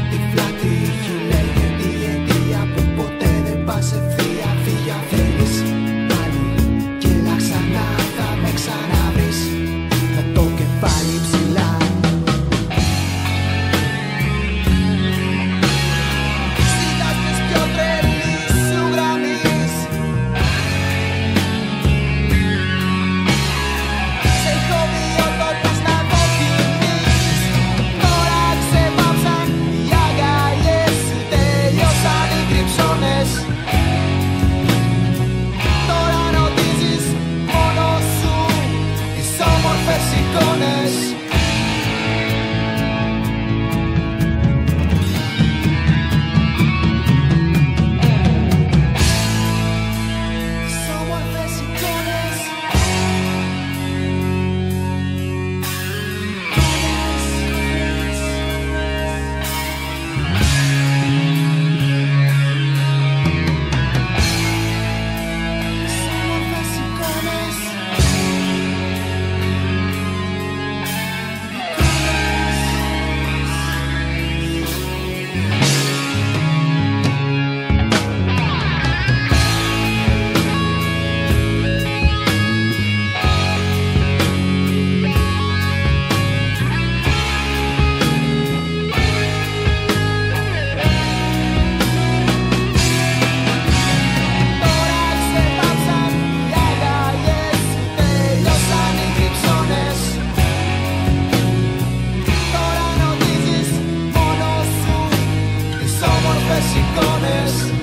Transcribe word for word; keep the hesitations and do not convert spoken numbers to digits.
τυφλά τύχη λέγεται η αιτία που ποτέ δεν πας ευθεία. Φύγει αν θέλεις πάλι και έλα ξανά, θα με ξαναβρεις με το κεφάλι ψηλά. Ζητάς τις πιο τρελής σου γραμμής, σε έχω δει όρθος να δοκιμείς. Τώρα ξεπάψαν οι αγκαλιές σου, τελειώσαν οι κρυψώνες. Τώρα ρωτήσεις μόνο σου τις όμορφες εικόνες. Τις όμορφες εικόνες. Τις όμορφες εικόνες. Τώρα ξεπάψαν οι αγκαλιές σου, τελειώσαν οι κρυψώνες. Τώρα ρωτήσεις μόνο σου τις όμορφες εικόνες.